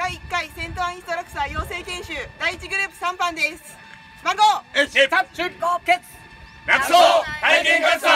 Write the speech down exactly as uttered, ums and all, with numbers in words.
だいいっかい戦闘インストラクター養成研修だいいちグループさんばんです。番号え、タッチ、 出走体験合奏